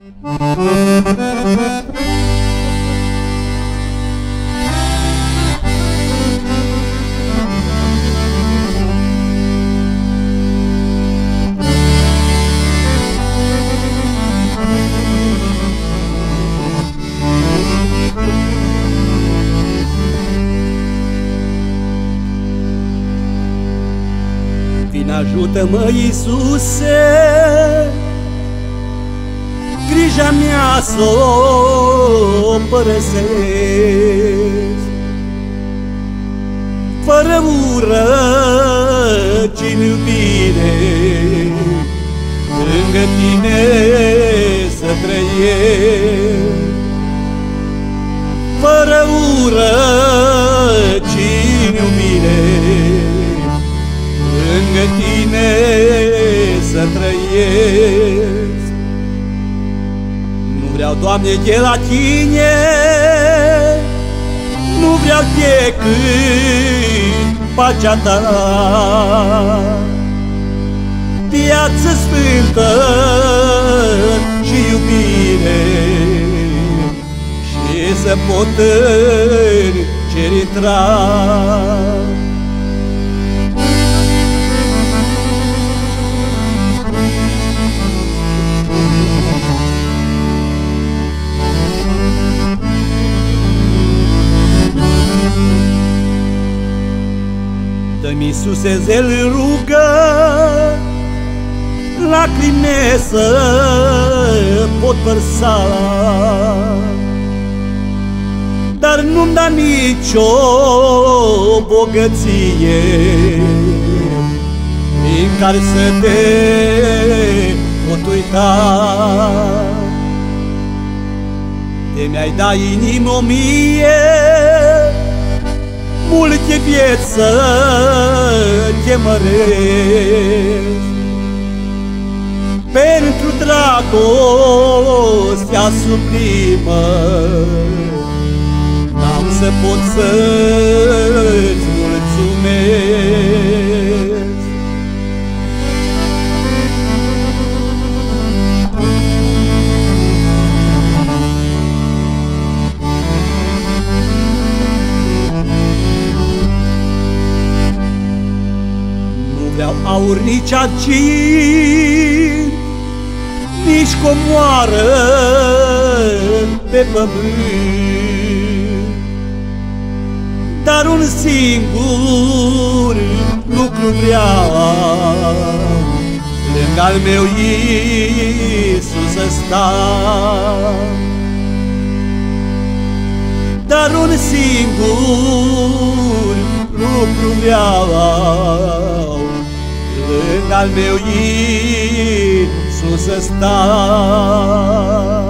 Vine, ajută-mă, Iisuse, grija mea s-o părăsesc. Fără ură, ci-n iubire, lângă tine să trăiesc. Fără ură, ci-n iubire, lângă tine să trăiesc. Nu vreau, Doamne, de la tine, nu vreau decât pacea ta, viață sfântă și iubire, și să pot în cer intra. Dă-mi, Iisuse, zel rugă, lacrime să pot vărsa, dar nu-mi da nicio bogăție prin care să te pot uita. De mi-ai da inimă mie, multe vieți să te măresc. Pentru dragostea sublimă n-am să pot să-ți mulțumesc. Nu vreau aur, nici argint, nici comoară pe pământ, dar un singur lucru vreau, lângă al meu Iisus să stau. Dar un singur lucru vreau, lângă al meu Iisus să stau.